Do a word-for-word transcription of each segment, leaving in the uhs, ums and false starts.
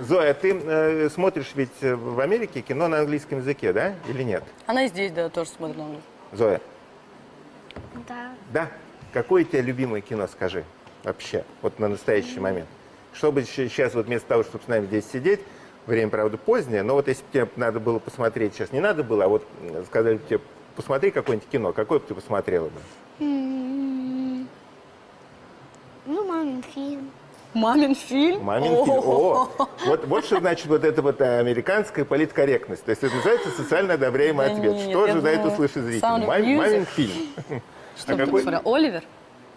Зоя, ты э, смотришь ведь в Америке кино на английском языке, да? Или нет? Она и здесь, да, тоже смотрит на английском. Зоя? Да. Да? Какое у тебя любимое кино, скажи, вообще, вот на настоящий момент? Чтобы сейчас вот вместо того, чтобы с нами здесь сидеть, время, правда, позднее, но вот если бы тебе надо было посмотреть, сейчас не надо было, а вот сказали бы тебе, посмотри какое-нибудь кино, какое бы ты посмотрела бы? М, Ну, мамин фильм. Мамин фильм? Мамин фильм. О, вот, вот что значит вот эта вот американская политкорректность. То есть это называется социально одобряемый Да ответ. нет, Что я ожидает думала, услышать зритель? Sound of Мам- Music. Мамин фильм. Что А ты какой? посмотрел? Оливер?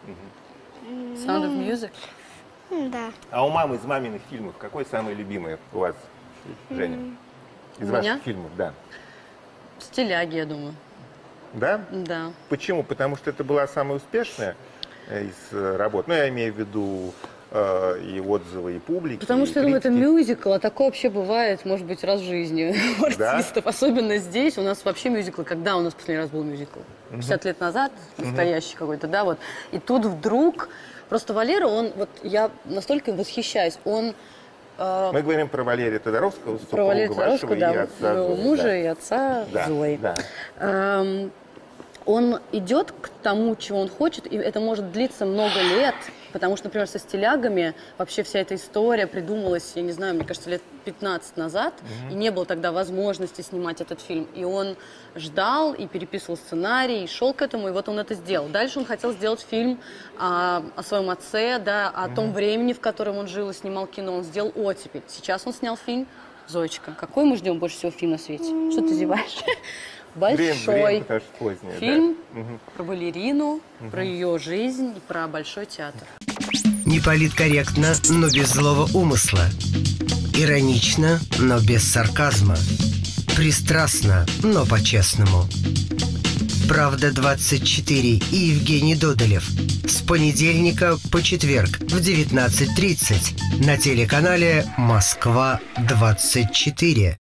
Sound of Music? М, Да. А у мамы из маминых фильмов какой самый любимый у вас, Женя? Из У ваших меня? фильмов, да. Стиляги, я думаю. Да? Да. Почему? Потому что это была самая успешная э, из э, работ. Ну, я имею в виду э, и отзывы, и публики. Потому и что, я думаю, это критики. мюзикл, а такое вообще бывает, может быть, раз в жизни у Да? артистов. Особенно здесь. У нас вообще мюзикл. Когда у нас последний раз был мюзикл? пятьдесят лет назад, настоящий какой-то, да, вот. И тут вдруг... Просто Валера, он, вот я настолько им восхищаюсь, он... э, Мы говорим про Валерия Тодоровского, про Валерия супруга вашего Тодоровского, да, и отца моего Зои, мужа да. и отца Да, Зои. да. Эм, он идет к тому, чего он хочет, и это может длиться много лет, потому что, например, со стилягами вообще вся эта история придумалась, я не знаю, мне кажется, лет пятнадцать назад, и не было тогда возможности снимать этот фильм. И он ждал, и переписывал сценарий, и шел к этому, и вот он это сделал. Дальше он хотел сделать фильм о, о своем отце, да, о том времени, в котором он жил и снимал кино. Он сделал «Оттепель». Сейчас он снял фильм «Зоечка». Какой мы ждем больше всего фильм на свете? Что ты зеваешь? Время, Большой время, потому что позднее, да. фильм Мгм. про балерину, про ее жизнь и про Большой театр. Неполиткорректно, но без злого умысла. Иронично, но без сарказма. Пристрастно, но по-честному. «Правда двадцать четыре» и Евгений Додолев. С понедельника по четверг в девятнадцать тридцать на телеканале «Москва двадцать четыре».